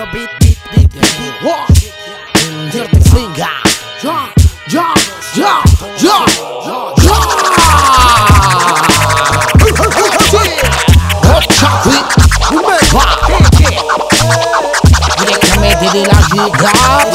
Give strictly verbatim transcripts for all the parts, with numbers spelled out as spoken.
Chileno beat, beat, beat, beat, wow. Dirtyfingaz. Ya, ya, ya, ya, ya. Shaaki, REMEMBAH. Directamente de la ciudad.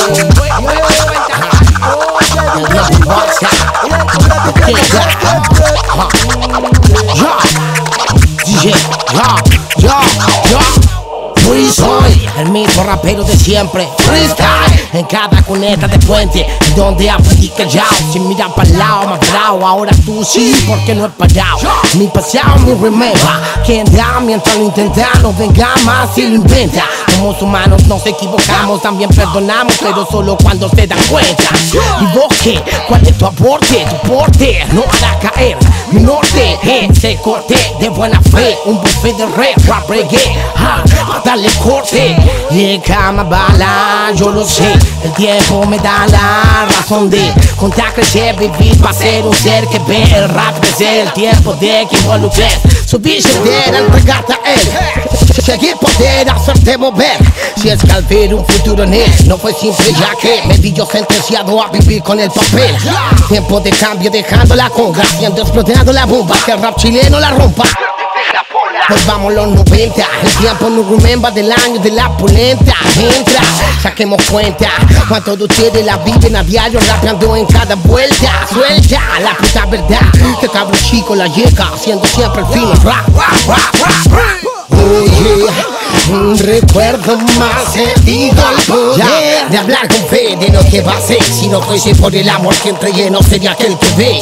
D J, ya, ya, ya. Fui soy el mismo rapero de siempre, freestyle en cada cuneta de puente, donde aprendí callao, sin mirar para el lado, más brao, ahora tú sí, porque no he parado. Mi pasao, mi rememba, quien da mientras lo intentamos, venga más y lo inventa. Somos humanos, nos equivocamos, también perdonamos, pero solo cuando se dan cuenta. ¿Y vos qué? ¿Cuál es tu aporte? Tu porte no hará caer mi norte, ese corte de buena fe, un buffet de rap, rap reggae, ah, dale corte, y cama bala, yo lo sé, el tiempo me da la razón de contar, crecer, vivir, para ser un ser que ve el rap crecer, el tiempo de que involucres, subir, ceder, entregarte a él, seguir poder hacerte mover, si es que al ver un futuro en él, no fue simple ya que me vi yo sentenciado a vivir con el papel, tiempo de cambio dejando la conga, siendo explotando la bomba, que el rap chileno la rompa. Pues vamos los noventa, el tiempo no rememba del año de la polenta. Entra, saquemos cuenta, cuántos de ustedes la viven a diario rapeando en cada vuelta. Suelta la puta verdad, que cabrón chico la llega, haciendo siempre el fino rap, rap, rap, rap, rap. Oye, un recuerdo más sentido al poder de hablar con fe de lo que va a ser. Si no fuese por el amor que entregué, no sería aquel que ve.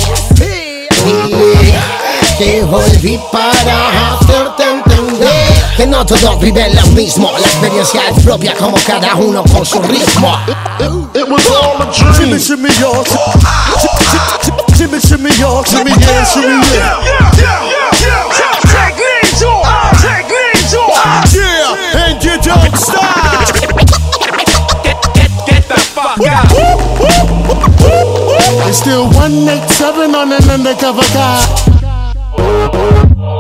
Que volví para hacerte entender que no todos viven lo mismo, la experiencia es propia como cada uno con su ritmo. It was all a dream. Shimmy, shimmy, y'all. Shimmy, shimmy, y'all. Shimmy, yeah, shimmy, yeah. Take these off. Take these off. Yeah, and you don't stop. Get, get, get the fuck out. It's still one eight seven on an undercover car.